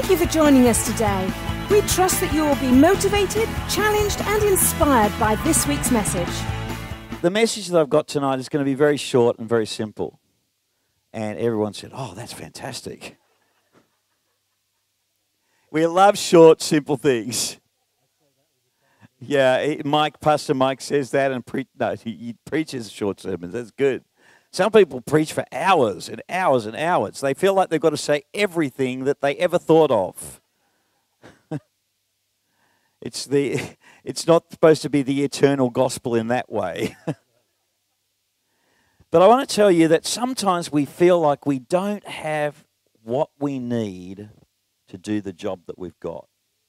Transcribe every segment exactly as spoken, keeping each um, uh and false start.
Thank you for joining us today. We trust that you will be motivated, challenged and inspired by this week's message. The message that I've got tonight is going to be very short and very simple. And everyone said, oh, that's fantastic. We love short, simple things. Yeah, it, Mike, Pastor Mike says that and pre- no, he, he preaches short sermons. That's good. Some people preach for hours and hours and hours. They feel like they've got to say everything that they ever thought of. It's the, it's not supposed to be the eternal gospel in that way. But I want to tell you that sometimes we feel like we don't have what we need to do the job that we've got.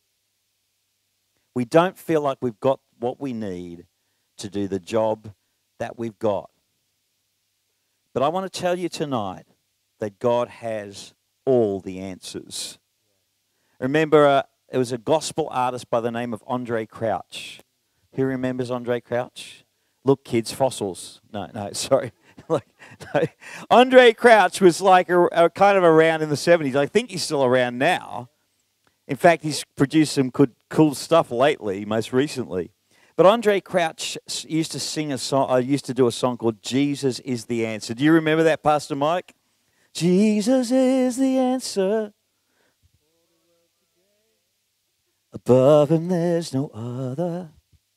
We don't feel like we've got what we need to do the job that we've got. But I want to tell you tonight that God has all the answers. Remember, uh, there was a gospel artist by the name of Andre Crouch. Who remembers Andre Crouch? Look, kids, fossils. No, no, sorry. like, no. Andre Crouch was like a, a kind of around in the seventies. I think he's still around now. In fact, he's produced some good, cool stuff lately, most recently. But Andre Crouch used to sing a song, I used to do a song called Jesus is the Answer. Do you remember that, Pastor Mike? Jesus is the answer. Above him there's no other.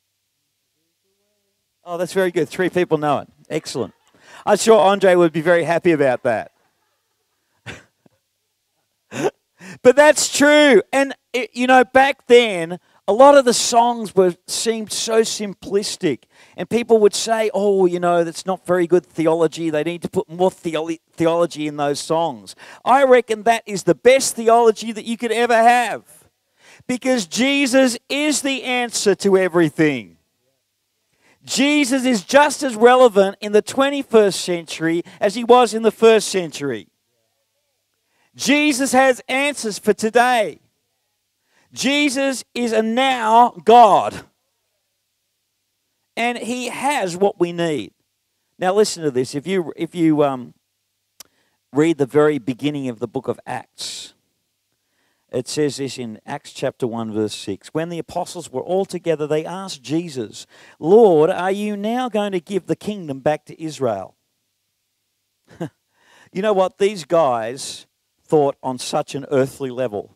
Oh, that's very good. Three people know it. Excellent. I'm sure Andre would be very happy about that. But that's true. And, it, you know, back then, a lot of the songs were seemed so simplistic. And people would say, oh, you know, that's not very good theology. They need to put more theolo- theology in those songs. I reckon that is the best theology that you could ever have. Because Jesus is the answer to everything. Jesus is just as relevant in the twenty-first century as he was in the first century. Jesus has answers for today. Jesus is a now God. And he has what we need. Now listen to this. If you if you um, read the very beginning of the book of Acts, it says this in Acts chapter one, verse six. When the apostles were all together, they asked Jesus, Lord, are you now going to give the kingdom back to Israel? You know what? These guys thought on such an earthly level.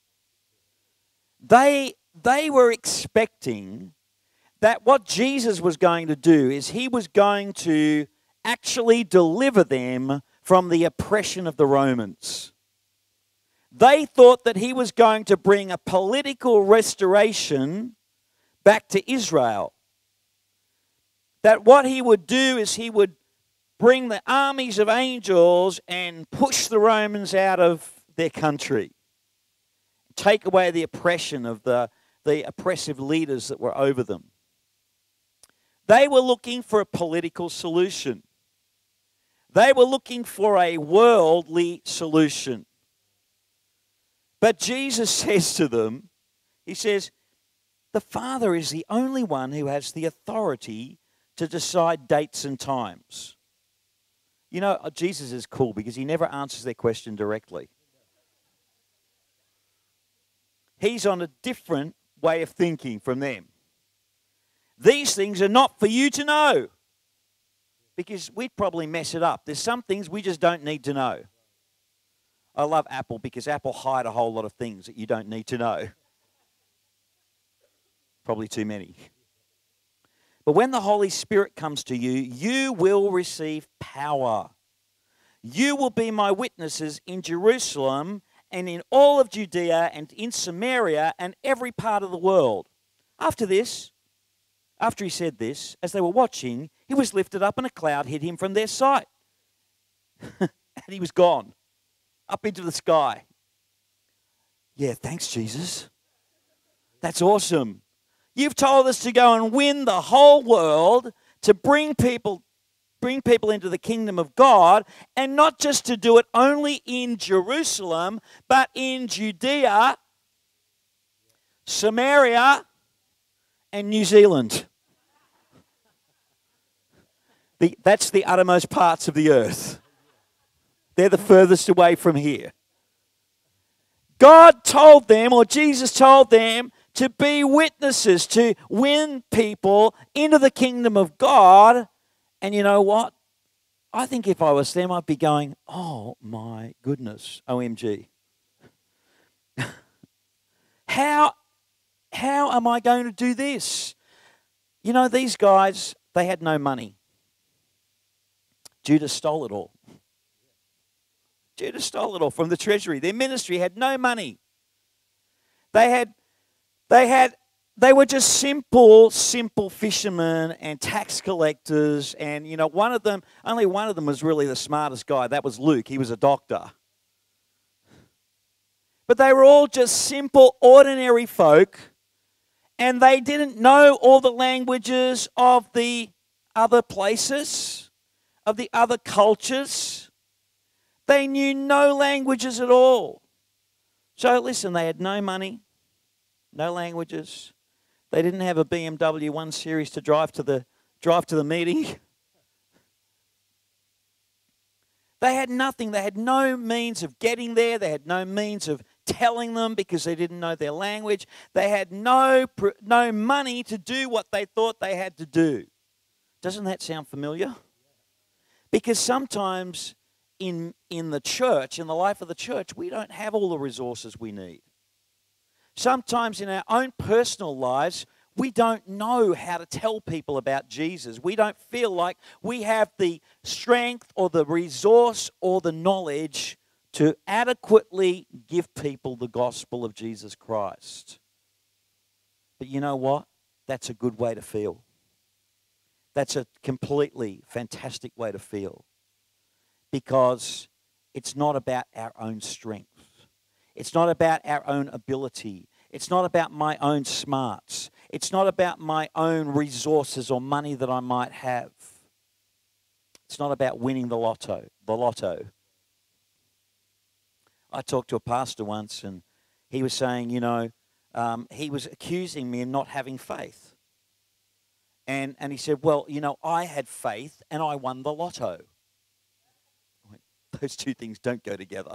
They, they were expecting that what Jesus was going to do is he was going to actually deliver them from the oppression of the Romans. They thought that he was going to bring a political restoration back to Israel. That what he would do is he would bring the armies of angels and push the Romans out of their country. Take away the oppression of the, the oppressive leaders that were over them. They were looking for a political solution. They were looking for a worldly solution. But Jesus says to them, he says, the Father is the only one who has the authority to decide dates and times. You know, Jesus is cool because he never answers their question directly. He's on a different way of thinking from them. These things are not for you to know because we'd probably mess it up. There's some things we just don't need to know. I love Apple because Apple hide a whole lot of things that you don't need to know. Probably too many. But when the Holy Spirit comes to you, you will receive power. You will be my witnesses in Jerusalem and in all of Judea and in Samaria and every part of the world. After this, after he said this, as they were watching, he was lifted up and a cloud hid him from their sight. And he was gone, up into the sky. Yeah, thanks, Jesus. That's awesome. You've told us to go and win the whole world, to bring people bring people into the kingdom of God, and not just to do it only in Jerusalem, but in Judea, Samaria, and New Zealand. The, that's the uttermost parts of the earth. They're the furthest away from here. God told them, or Jesus told them, to be witnesses, to win people into the kingdom of God. And you know what? I think if I was them, I'd be going, oh my goodness, O M G. How, how am I going to do this? You know, these guys, they had no money. Judas stole it all. Judas stole it all from the treasury. Their ministry had no money. They had, they had, they were just simple, simple fishermen and tax collectors. And, you know, one of them, only one of them was really the smartest guy. That was Luke. He was a doctor. But they were all just simple, ordinary folk. And they didn't know all the languages of the other places, of the other cultures. They knew no languages at all. So listen, they had no money, no languages. They didn't have a B M W one Series to drive to the drive to the meeting. They had nothing. They had no means of getting there. They had no means of telling them because they didn't know their language. They had no, no money to do what they thought they had to do. Doesn't that sound familiar? Because sometimes in, in the church, in the life of the church, we don't have all the resources we need. Sometimes in our own personal lives, we don't know how to tell people about Jesus. We don't feel like we have the strength or the resource or the knowledge to adequately give people the gospel of Jesus Christ. But you know what? That's a good way to feel. That's a completely fantastic way to feel. Because it's not about our own strength. It's not about our own ability. It's not about my own smarts. It's not about my own resources or money that I might have. It's not about winning the lotto, the lotto. I talked to a pastor once and he was saying, you know, um, he was accusing me of not having faith. And, and he said, well, you know, I had faith and I won the lotto. I went, those two things don't go together.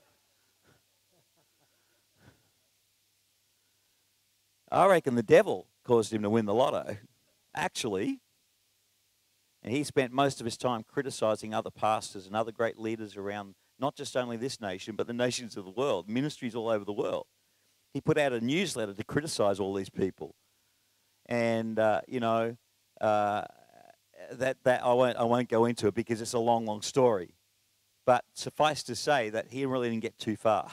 I reckon the devil caused him to win the lotto, actually. And he spent most of his time criticizing other pastors and other great leaders around not just only this nation, but the nations of the world, ministries all over the world. He put out a newsletter to criticize all these people. And, uh, you know, uh, that, that I won't, I won't go into it because it's a long, long story. But suffice to say that he really didn't get too far.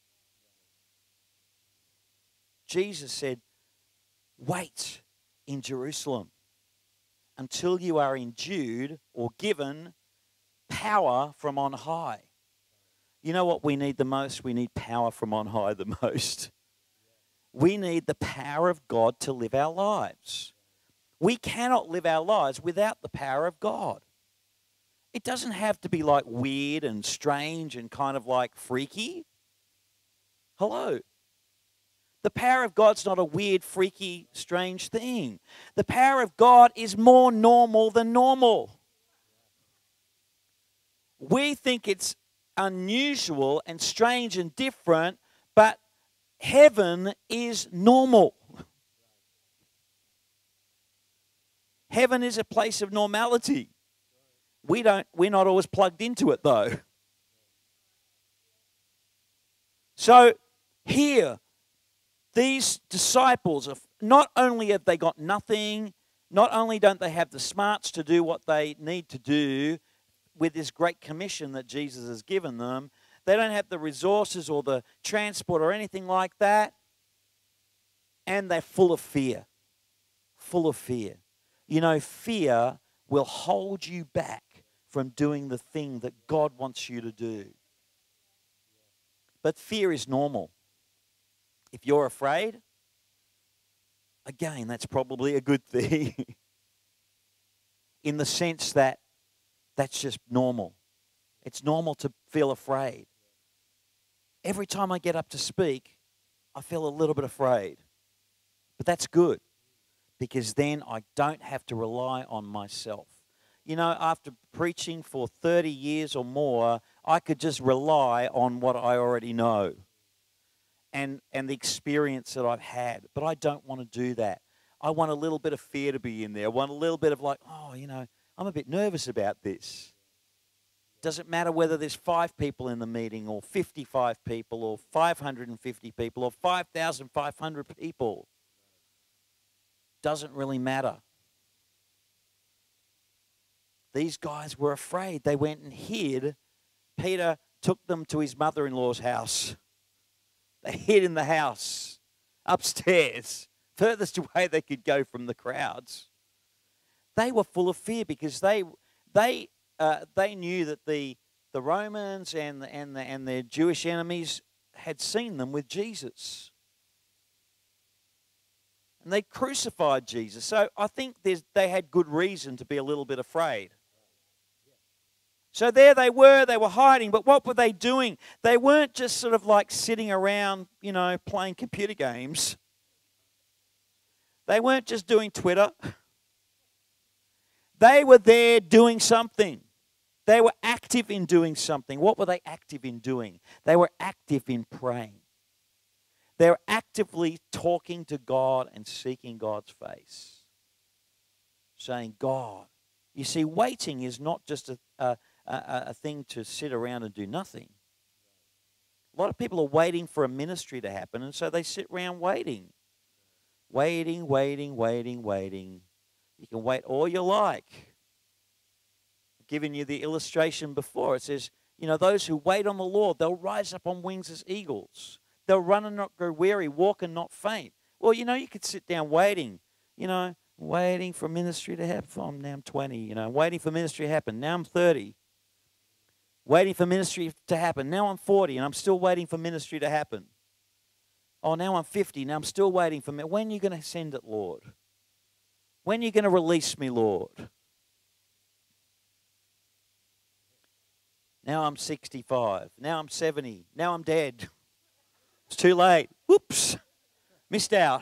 Jesus said, wait in Jerusalem until you are endued or given power from on high. You know what we need the most? We need power from on high the most. We need the power of God to live our lives. We cannot live our lives without the power of God. It doesn't have to be like weird and strange and kind of like freaky. Hello. The power of God's not a weird, freaky, strange thing. The power of God is more normal than normal. We think it's unusual and strange and different, but heaven is normal. Heaven is a place of normality. We don't, we're not always plugged into it though. So here, these disciples, are, not only have they got nothing, not only don't they have the smarts to do what they need to do with this great commission that Jesus has given them, they don't have the resources or the transport or anything like that, and they're full of fear, full of fear. You know, fear will hold you back from doing the thing that God wants you to do. But fear is normal. If you're afraid, again, that's probably a good thing. In the sense that that's just normal. It's normal to feel afraid. Every time I get up to speak, I feel a little bit afraid. But that's good, because then I don't have to rely on myself. You know, after preaching for thirty years or more, I could just rely on what I already know. and, and the experience that I've had. But I don't want to do that. I want a little bit of fear to be in there. I want a little bit of like, oh, you know, I'm a bit nervous about this. Doesn't matter whether there's five people in the meeting or fifty-five people or five hundred fifty people or five thousand five hundred people. Doesn't really matter. These guys were afraid. They went and hid. Peter took them to his mother-in-law's house. They hid in the house, upstairs, furthest away they could go from the crowds. They were full of fear because they they uh, they knew that the the Romans and the, and the, and their Jewish enemies had seen them with Jesus. And they crucified Jesus. So I think there's, they had good reason to be a little bit afraid. So there they were, they were hiding, but what were they doing? They weren't just sort of like sitting around, you know, playing computer games. They weren't just doing Twitter. They were there doing something. They were active in doing something. What were they active in doing? They were active in praying. They were actively talking to God and seeking God's face. Saying, God, you see, waiting is not just a, a, a, a thing to sit around and do nothing. A lot of people are waiting for a ministry to happen, and so they sit around waiting. Waiting, waiting, waiting, waiting. You can wait all you like. I've given you the illustration before. It says, you know, those who wait on the Lord, they'll rise up on wings as eagles. They'll run and not grow weary, walk and not faint. Well, you know, you could sit down waiting, you know, waiting for ministry to happen. Oh, now I'm twenty, you know, waiting for ministry to happen. Now I'm thirty. Waiting for ministry to happen. Now I'm forty and I'm still waiting for ministry to happen. Oh, now I'm fifty. Now I'm still waiting for me. When are you going to send it, Lord? When are you going to release me, Lord? Now I'm sixty-five. Now I'm seventy. Now I'm dead. It's too late. Whoops. Missed out.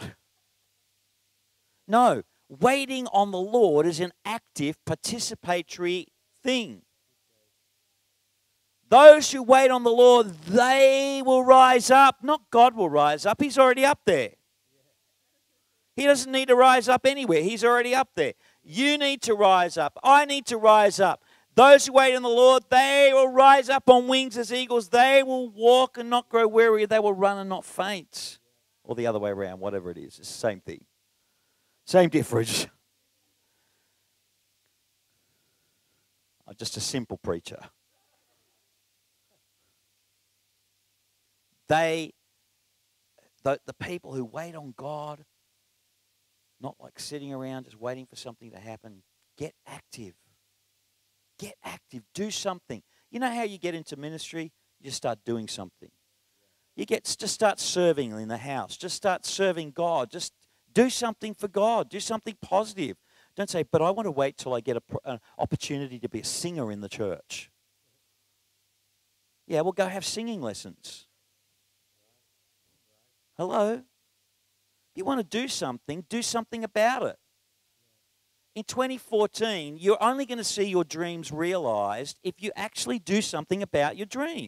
No. Waiting on the Lord is an active, participatory thing. Those who wait on the Lord, they will rise up. Not God will rise up. He's already up there. He doesn't need to rise up anywhere. He's already up there. You need to rise up. I need to rise up. Those who wait on the Lord, they will rise up on wings as eagles. They will walk and not grow weary. They will run and not faint. Or the other way around, whatever it is. It's the same thing. Same difference. I'm just a simple preacher. They, the, the people who wait on God, not like sitting around just waiting for something to happen, get active. Get active. Do something. You know how you get into ministry? You just start doing something. You get just start serving in the house. Just start serving God. Just do something for God. Do something positive. Don't say, but I want to wait till I get a, an opportunity to be a singer in the church. Yeah, well, go have singing lessons. Hello? You want to do something, do something about it. In twenty fourteen, you're only going to see your dreams realized if you actually do something about your dream.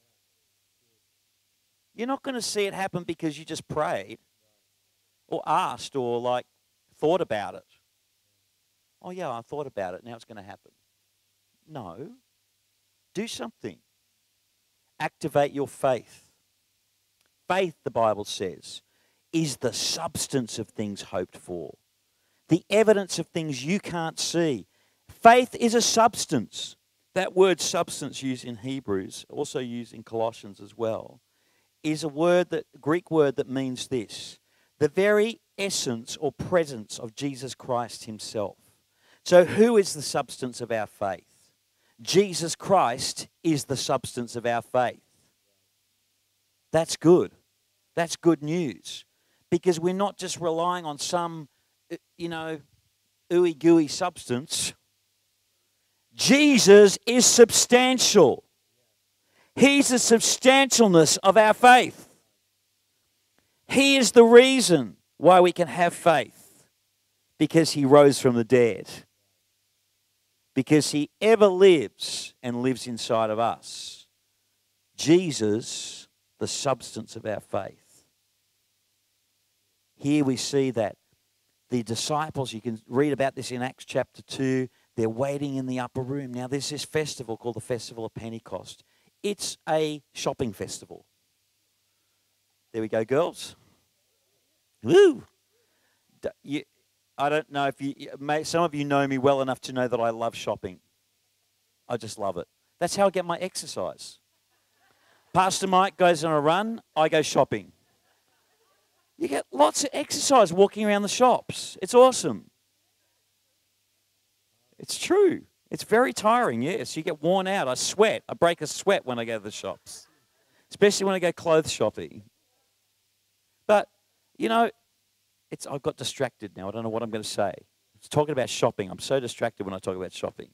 You're not going to see it happen because you just prayed or asked or like thought about it. Oh yeah, I thought about it, now it's going to happen. No. Do something. Activate your faith. Faith, the Bible says, is the substance of things hoped for. The evidence of things you can't see. Faith is a substance. That word substance used in Hebrews, also used in Colossians as well, is a word that Greek word that means this: the very essence or presence of Jesus Christ himself. So who is the substance of our faith? Jesus Christ is the substance of our faith. That's good. That's good news. Because we're not just relying on some, you know, ooey gooey substance. Jesus is substantial. He's the substantialness of our faith. He is the reason why we can have faith. Because he rose from the dead. Because he ever lives and lives inside of us. Jesus, the substance of our faith. here we see that the disciples, you can read about this in Acts chapter two, they're waiting in the upper room. Now, there's this festival called the Festival of Pentecost. It's a shopping festival. There we go, girls. Woo! You, I don't know if you, some of you know me well enough to know that I love shopping. I just love it. That's how I get my exercise. Pastor Mike goes on a run, I go shopping. You get lots of exercise walking around the shops. It's awesome. It's true. It's very tiring, yes. You get worn out. I sweat. I break a sweat when I go to the shops, especially when I go clothes shopping. But, you know, it's I got distracted now. I don't know what I'm going to say. It's talking about shopping. I'm so distracted when I talk about shopping.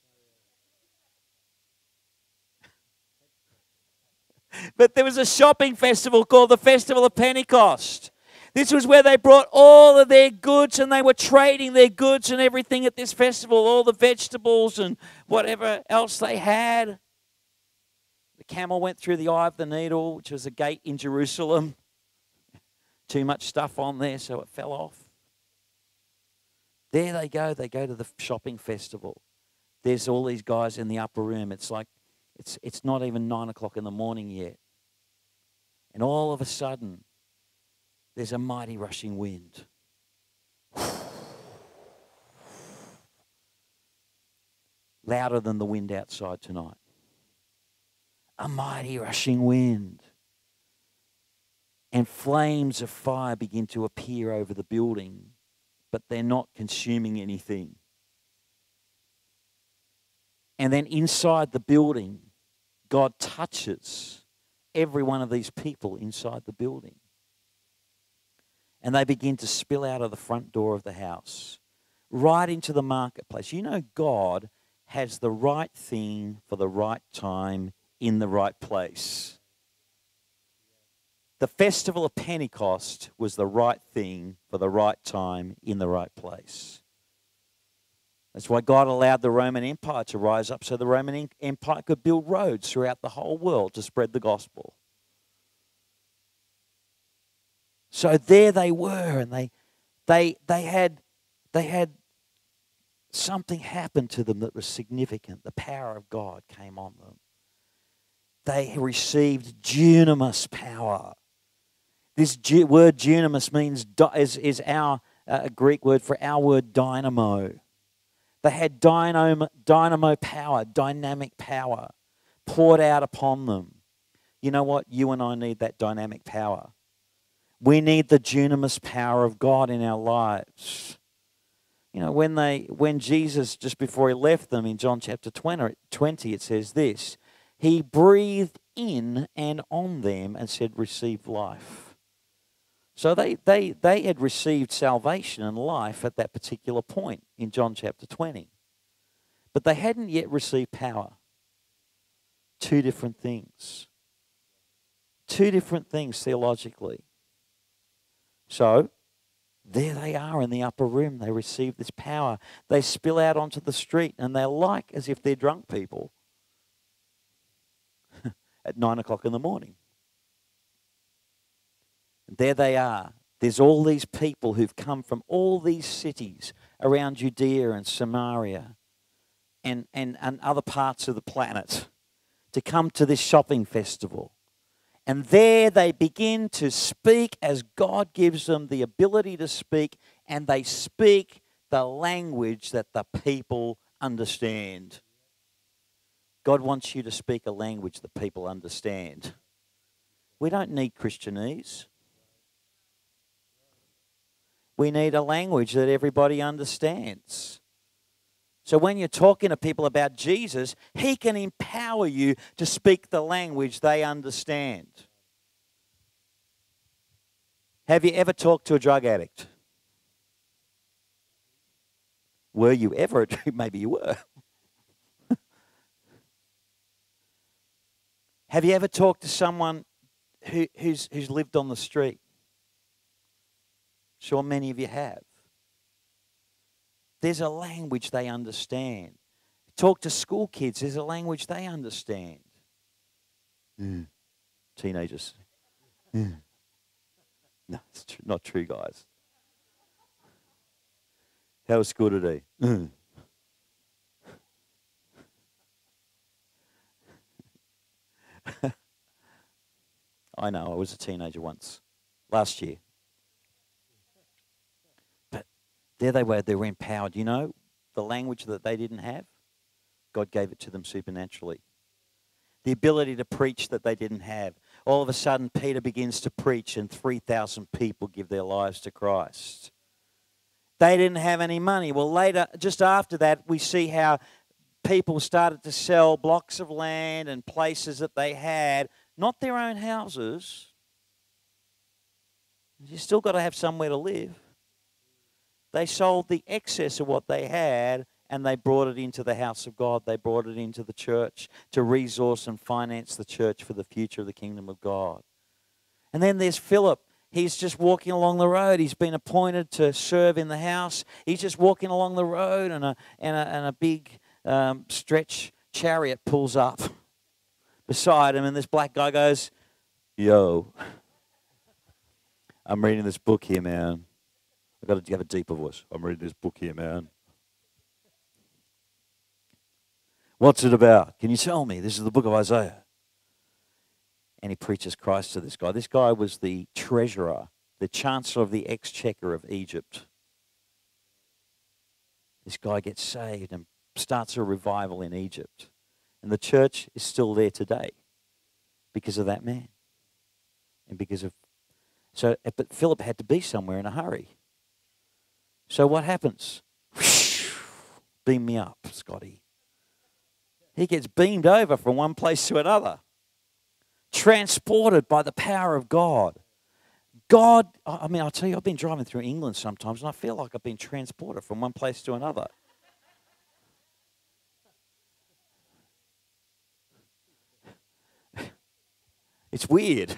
But there was a shopping festival called the Festival of Pentecost. This was where they brought all of their goods and they were trading their goods and everything at this festival, all the vegetables and whatever else they had. The camel went through the eye of the needle, which was a gate in Jerusalem. Too much stuff on there, so it fell off. There they go. They go to the shopping festival. There's all these guys in the upper room. It's like, it's, it's not even nine o'clock in the morning yet. And all of a sudden, there's a mighty rushing wind. Louder than the wind outside tonight. A mighty rushing wind. And flames of fire begin to appear over the building, but they're not consuming anything. And then inside the building, God touches every one of these people inside the building. And they begin to spill out of the front door of the house, right into the marketplace. You know, God has the right thing for the right time in the right place. The Festival of Pentecost was the right thing for the right time in the right place. That's why God allowed the Roman Empire to rise up so the Roman Empire could build roads throughout the whole world to spread the gospel. So there they were, and they, they, they had, they had something happen to them that was significant. The power of God came on them. They received dunamis power. This word dunamis means is is our uh, Greek word for our word dynamo. They had dynamo dynamo power, dynamic power poured out upon them. You know what? You and I need that dynamic power. We need the dunamis power of God in our lives. You know, when they, when Jesus, just before he left them in John chapter twenty, it says this, he breathed in and on them and said, receive life. So they, they, they had received salvation and life at that particular point in John chapter twenty. But they hadn't yet received power. Two different things. Two different things theologically. So, there they are in the upper room. They receive this power. They spill out onto the street, and they're like as if they're drunk people at nine o'clock in the morning. And there they are. There's all these people who've come from all these cities around Judea and Samaria and, and, and other parts of the planet to come to this shopping festival. And there they begin to speak as God gives them the ability to speak, and they speak the language that the people understand. God wants you to speak a language that people understand. We don't need Christianese. We need a language that everybody understands. So when you're talking to people about Jesus, he can empower you to speak the language they understand. Have you ever talked to a drug addict? Were you ever? Maybe you were. Have you ever talked to someone who, who's, who's lived on the street? Sure, many of you have. There's a language they understand. Talk to school kids. There's a language they understand. Mm. Teenagers. Mm. No, it's tr- not true, guys. How was school today? I know, I was a teenager once, last year. But there they were, they were empowered. You know, the language that they didn't have, God gave it to them supernaturally. The ability to preach that they didn't have. All of a sudden, Peter begins to preach and three thousand people give their lives to Christ. They didn't have any money. Well, later, just after that, we see how people started to sell blocks of land and places that they had, not their own houses. You still got to have somewhere to live. They sold the excess of what they had and they brought it into the house of God. They brought it into the church to resource and finance the church for the future of the kingdom of God. And then there's Philip. He's just walking along the road. He's been appointed to serve in the house. He's just walking along the road and a, and a, and a big um, stretch chariot pulls up beside him. And this black guy goes, "Yo, I'm reading this book here, man. I've got to have a deeper voice. I'm reading this book here, man. What's it about? Can you tell me? This is the book of Isaiah." And he preaches Christ to this guy. This guy was the treasurer, the chancellor of the exchequer of Egypt. This guy gets saved and starts a revival in Egypt. And the church is still there today because of that man. And because of... So, but Philip had to be somewhere in a hurry. So what happens? Beam me up, Scotty. He gets beamed over from one place to another. Transported by the power of God. God, I mean, I'll tell you, I've been driving through England sometimes and I feel like I've been transported from one place to another. It's weird.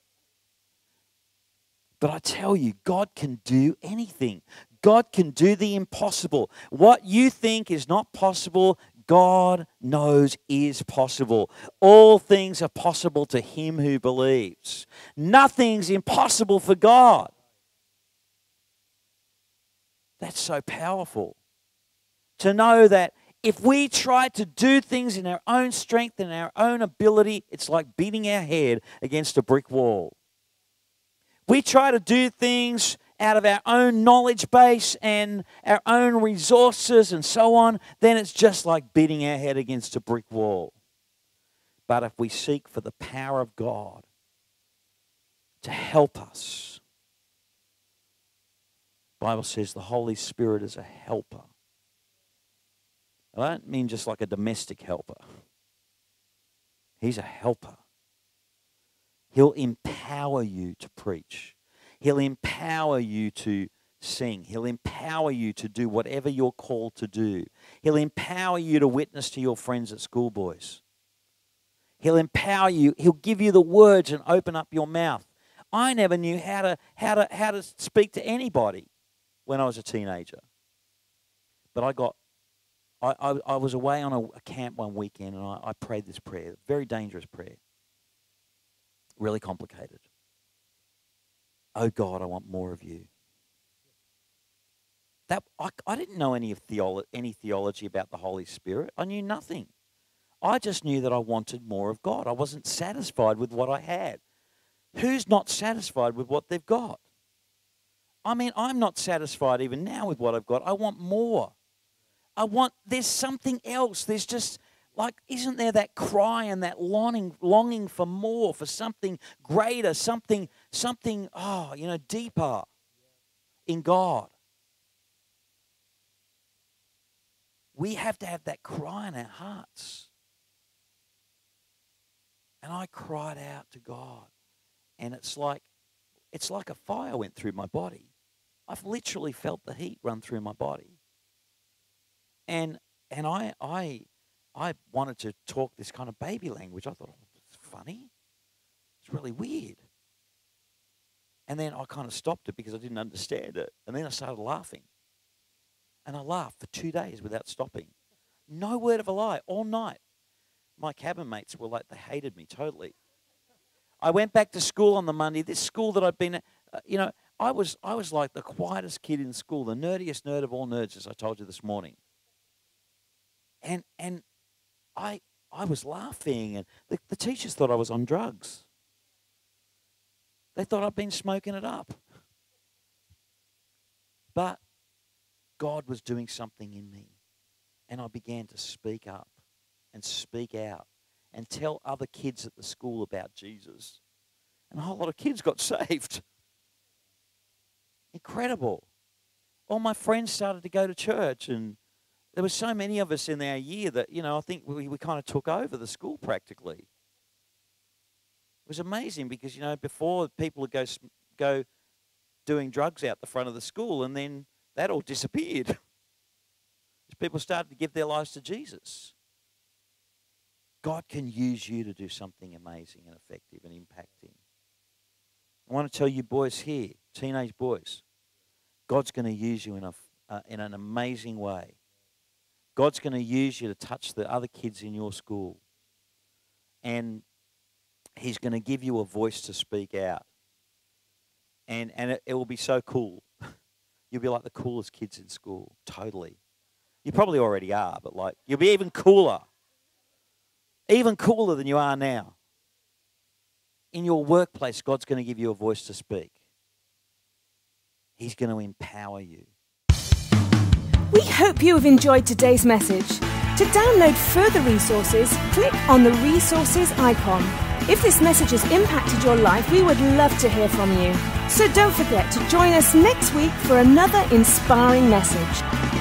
But I tell you, God can do anything. God can do the impossible. What you think is not possible, God knows is possible. All things are possible to him who believes. Nothing's impossible for God. That's so powerful. To know that if we try to do things in our own strength and our own ability, it's like beating our head against a brick wall. We try to do things out of our own knowledge base and our own resources and so on, then it's just like beating our head against a brick wall. But if we seek for the power of God to help us, the Bible says the Holy Spirit is a helper. I don't mean just like a domestic helper. He's a helper. He'll empower you to preach. He'll empower you to sing. He'll empower you to do whatever you're called to do. He'll empower you to witness to your friends at school, boys. He'll empower you. He'll give you the words and open up your mouth. I never knew how to how to how to speak to anybody when I was a teenager. But I got I, I, I was away on a, a camp one weekend and I, I prayed this prayer, very dangerous prayer. Really complicated. Oh God, I want more of you. That I, I didn't know any of theolo- any theology about the Holy Spirit. I knew nothing. I just knew that I wanted more of God. I wasn't satisfied with what I had. Who's not satisfied with what they've got? I mean, I'm not satisfied even now with what I've got. I want more. I want, there's something else. There's just, like, isn't there that cry and that longing, longing for more, for something greater, something, something, oh, you know, deeper in God? We have to have that cry in our hearts. And I cried out to God. And it's like, it's like a fire went through my body. I've literally felt the heat run through my body. And and I I I wanted to talk this kind of baby language. I thought, oh, it's funny. It's really weird. And then I kind of stopped it because I didn't understand it. And then I started laughing. And I laughed for two days without stopping. No word of a lie, all night. My cabin mates were like, they hated me totally. I went back to school on the Monday. This school that I've been at, uh, you know, I was, I was like the quietest kid in school, the nerdiest nerd of all nerds, as I told you this morning. And and I I was laughing, and the, the teachers thought I was on drugs. They thought I'd been smoking it up. But God was doing something in me, and I began to speak up and speak out and tell other kids at the school about Jesus. And a whole lot of kids got saved. Incredible. All my friends started to go to church, and there were so many of us in our year that, you know, I think we, we kind of took over the school practically. It was amazing because, you know, before people would go, go doing drugs out the front of the school, and then that all disappeared. People started to give their lives to Jesus. God can use you to do something amazing and effective and impacting. I want to tell you boys here, teenage boys, God's going to use you in, a, uh, in an amazing way. God's going to use you to touch the other kids in your school. And he's going to give you a voice to speak out. And, and it, it will be so cool. You'll be like the coolest kids in school, totally. You probably already are, but like you'll be even cooler. Even cooler than you are now. In your workplace, God's going to give you a voice to speak. He's going to empower you. We hope you have enjoyed today's message. To download further resources, click on the resources icon. If this message has impacted your life, we would love to hear from you. So don't forget to join us next week for another inspiring message.